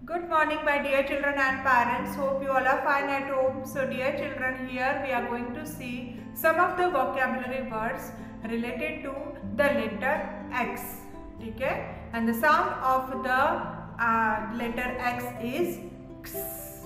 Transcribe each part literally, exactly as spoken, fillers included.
Good morning, my dear children and parents. Hope you all are fine at home. So, dear children, here we are going to see some of the vocabulary words related to the letter X. ठीक है? And the sound of the uh, letter X is X.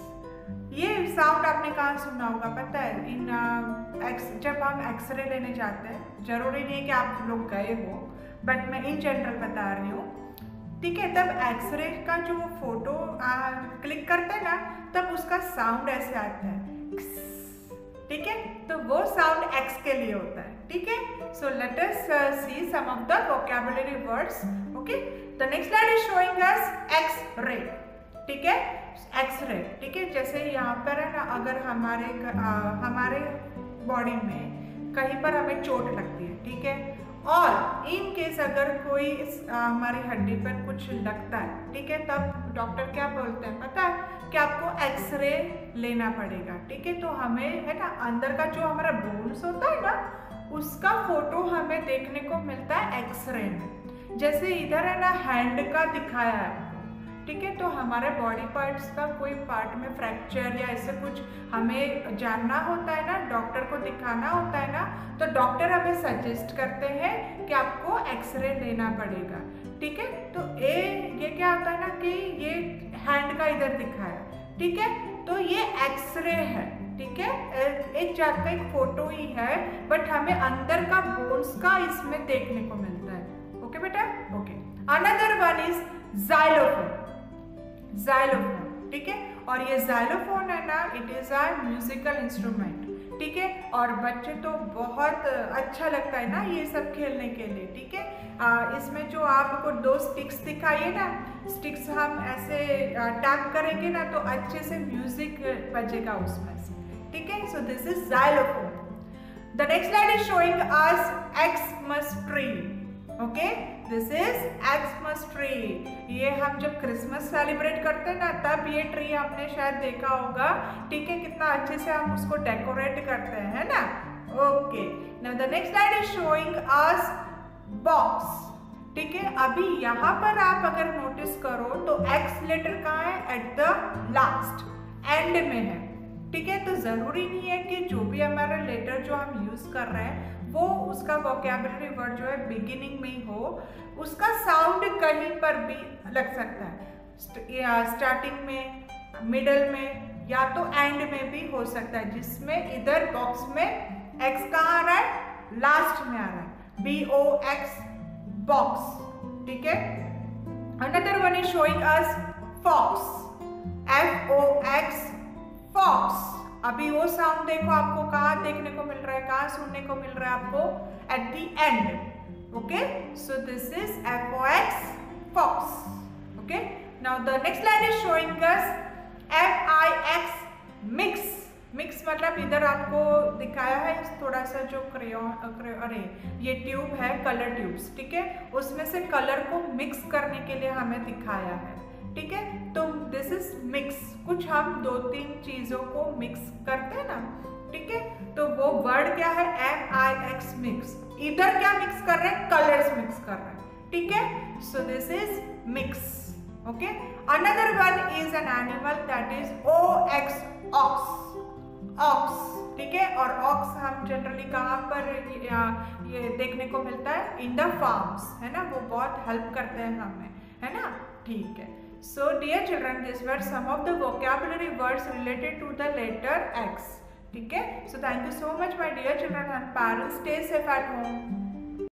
ये sound आपने कहाँ सुना होगा पता है? इन x जब हम एक्सरे लेने जाते हैं, जरूरी नहीं है कि आप लोग गए हो, बट मैं इन जनरल बता रही हूँ. ठीक है, तब एक्सरे का जो फोटो आ, क्लिक करते हैं ना, तब उसका साउंड ऐसे आता है. ठीक है, तो वो साउंड एक्स के लिए होता है. ठीक है, so let us see some of the vocabulary words. Okay, the next slide is showing us x-ray. ठीक है, एक्सरे. ठीक है, जैसे यहाँ पर है ना, अगर हमारे आ, हमारे बॉडी में कहीं पर हमें चोट लगती है, ठीक है, और इन केस अगर कोई इस आ, हमारी हड्डी पर कुछ लगता है, ठीक है, तब डॉक्टर क्या बोलते हैं पता है कि आपको एक्सरे लेना पड़ेगा. ठीक है, तो हमें है ना, अंदर का जो हमारा बोन्स होता है ना, उसका फोटो हमें देखने को मिलता है एक्सरे में. जैसे इधर है ना, हैंड का दिखाया है. ठीक है, तो हमारे बॉडी पार्ट्स का कोई पार्ट में फ्रैक्चर या ऐसे कुछ हमें जानना होता है ना, डॉक्टर को दिखाना होता है ना, तो डॉक्टर हमें सजेस्ट करते हैं कि आपको एक्सरे लेना पड़ेगा. ठीक है, तो ए ये क्या होता है ना कि ये हैंड का इधर दिखाया. ठीक है, तो ये एक्सरे है. ठीक है, एक जात का एक फोटो ही है, बट हमें अंदर का बोन्स का इसमें देखने को मिलता है. ओके बेटा, okay. Another one is xylophone. Xylophone. ठीक है, और ये जाइलोफोन है ना, it is a musical instrument. ठीक है, और बच्चे तो बहुत अच्छा लगता है ना ये सब खेलने के लिए. ठीक है, आ, इसमें जो आपको दो स्टिक्स दिखाइए ना, स्टिक्स हम ऐसे टैप करेंगे ना, तो अच्छे से म्यूजिक बजेगा उसमें से. ठीक है, so this is xylophone. The next slide is showing us Xmas tree. Okay, this is Xmas tree. ये हम जब क्रिसमस सेलिब्रेट करते हैं ना, तब ये ट्री आपने शायद देखा होगा. ठीक है, कितना अच्छे से हम उसको डेकोरेट करते हैं, है ना. Okay, now the next slide is showing us box. ठीक है, अभी यहाँ पर आप अगर नोटिस करो तो एक्स लेटर कहाँ है? एट द लास्ट, एंड में है. ठीक है, तो जरूरी नहीं है कि जो भी हमारा लेटर जो हम यूज कर रहे हैं वो उसका वोकैबुलरी वर्ड जो है बिगिनिंग में ही हो. उसका साउंड कहीं पर भी लग सकता है, स्टार्टिंग में, मिडल में, या तो एंड में भी हो सकता है, जिसमें इधर बॉक्स में एक्स कहाँ आ रहा है? लास्ट में आ रहा है. B O X, box. ठीक है, another one is showing us fox. F O X, fox. अभी वो साउंड देखो, आपको कहाँ देखने को मिल रहा है, कहाँ सुनने को मिल रहा है आपको? At the end. Okay, so this is F O X, fox. Okay, now the next line is showing us F I X, mix. Mix मतलब इधर आपको दिखाया है थोड़ा सा जो क्रेयॉन, अरे ये ट्यूब है, कलर ट्यूब्स. ठीक है, उसमें से कलर को मिक्स करने के लिए हमें दिखाया है. ठीक है, तो दिस इज मिक्स. कुछ हम दो तीन चीजों को मिक्स करते हैं ना. ठीक है, तो वो वर्ड क्या है? M I X, mix. इधर क्या मिक्स कर रहे हैं? कलर्स मिक्स कर रहे हैं. ठीक है, so this is mix. Okay, another one is an animal, that is O X, ox. Ox. ठीक है, और ऑक्स हम जनरली कहाँ पर ये देखने को मिलता है? इन द फार्म्स, है ना. वो बहुत हेल्प करते हैं हमें, है ना. ठीक है, so dear children, these were some of the vocabulary words related to the letter X. ठीक है, so thank you so much my dear children and parents. Stay safe at home.